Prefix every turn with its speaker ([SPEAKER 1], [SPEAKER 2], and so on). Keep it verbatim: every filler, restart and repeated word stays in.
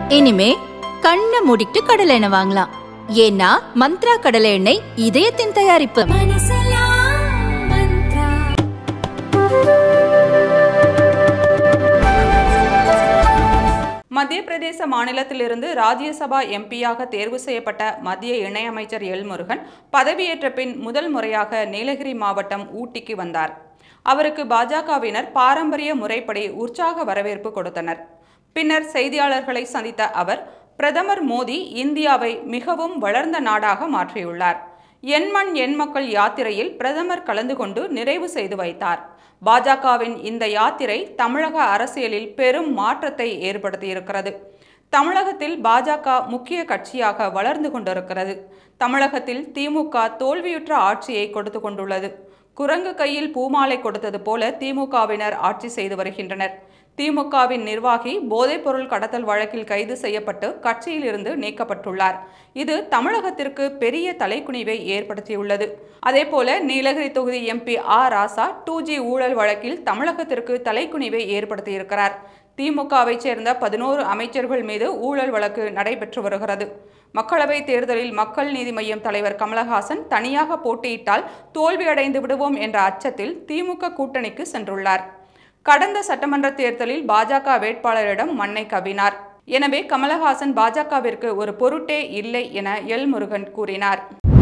[SPEAKER 1] இனிமே கண்ணை மூடிட்டு கடலை எண்ணெய் வாங்கலாம். ஏன்னா மந்த்ரா கடலை எண்ணெய் இதயத்தின் தயாரிப்பு.
[SPEAKER 2] மத்திய பிரதேச மாநிலத்திலிருந்து ராஜ்யசபா எம்பியாக தேர்வு செய்யப்பட்ட மத்திய இணையமைச்சர் எல் முருகன் பதவியேற்ற பின் முதல் முறையாக நீலகிரி மாவட்டம் ஊட்டிக்கு வந்தார். அவருக்கு பாஜகவினர் பாரம்பரிய முறைப்படி உற்சாக வரவேற்பு கொடுத்தனர். பின்னர் செய்தியாளர்களை சந்தித்த அவர், பிரதமர் மோடி இந்தியாவை மிகவும் வளர்ந்த நாடாக மாற்றியுள்ளார். என் மண் என் மக்கள் யாத்திரையில் பிரதமர் கலந்து கொண்டு நிறைவு செய்து வைத்தார். பாஜகவின் இந்த யாத்திரை தமிழக அரசியலில் பெரும் மாற்றத்தை ஏற்படுத்தியிருக்கிறது. தமிழகத்தில் பாஜக முக்கிய கட்சியாக வளர்ந்து கொண்டிருக்கிறது. தமிழகத்தில் திமுக தோல்வியுற்ற ஆட்சியை கொடுத்து கொண்டுள்ளது. குரங்கு கையில் பூமாலை கொடுத்தது போல திமுகவினர் ஆட்சி செய்து வருகின்றனர். திமுகவின் நிர்வாகி போதைப்பொருள் கடத்தல் வழக்கில் கைது செய்யப்பட்டு கட்சியில் இருந்து நீக்கப்பட்டுள்ளார். இது தமிழகத்திற்கு பெரிய தலைக்குனிவை ஏற்படுத்தியுள்ளது. அதேபோல நீலகிரி தொகுதி MP A Raja two G ஊழல் வழக்கில் தமிழகத்திற்கு தலைக்குனிவை ஏற்படுத்தியிருக்கிறார். திமுகவை சேர்ந்த பதினோரு அமைச்சர்கள் மீது ஊழல் வழக்கு நடைபெற்று வருகிறது. மக்களவை தேர்தலில் மக்கள் நீதி மய்யம் தலைவர் கமலஹாசன் தனியாக போட்டியிட்டால் தோல்வியடைந்து விடுவோம் என்ற அச்சத்தில் திமுக கூட்டணிக்கு சென்றுள்ளார். கடந்த சட்டமன்ற தேர்தலில் பாஜக வேட்பாளரிடம் மண்ணை கவ்வினார். எனவே கமலஹாசன் பாஜகவிற்கு ஒரு பொருட்டே இல்லை என எல் முருகன் கூறினார்.